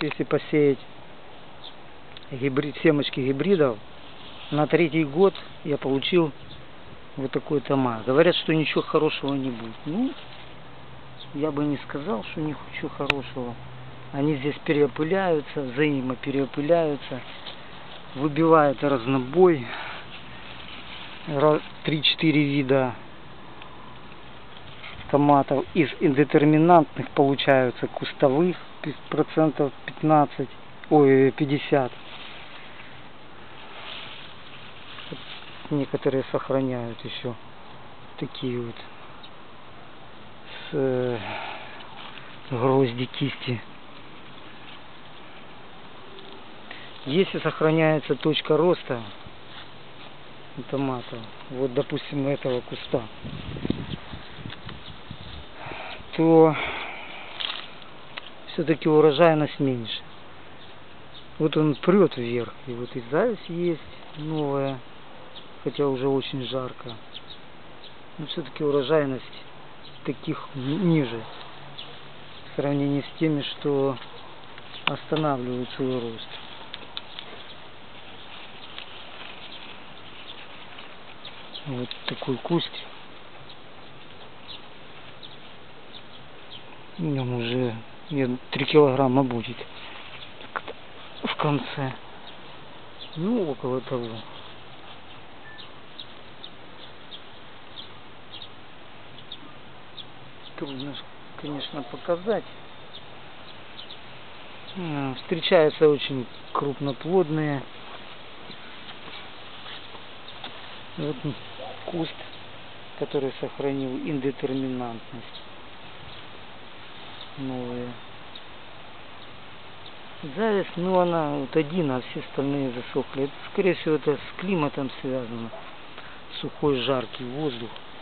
если посеять семечки гибридов, на 3-й год я получил вот такой томат. Говорят, что ничего хорошего не будет. Ну, я бы не сказал, что ничего хорошего. Они здесь переопыляются, взаимопереопыляются, выбивают разнобой. 3-4 вида томатов из индетерминантных получаются кустовых процентов 50. Некоторые сохраняют еще такие вот с грозди кисти. Если сохраняется точка роста томатов, вот допустим этого куста, то все-таки урожайность меньше. Вот он прет вверх, и вот и зависть есть новая, хотя уже очень жарко. Но все-таки урожайность таких ниже в сравнении с теми, что останавливают свой рост. Вот такой куст. В нем уже 3 килограмма будет в конце. Ну, около того. Трудно, конечно, показать. Встречаются очень крупноплодные. Вот куст, который сохранил индетерминантность. Новые. Зависть, ну она вот один, а все остальные засохли. Это, скорее всего, это с климатом связано. Сухой, жаркий воздух.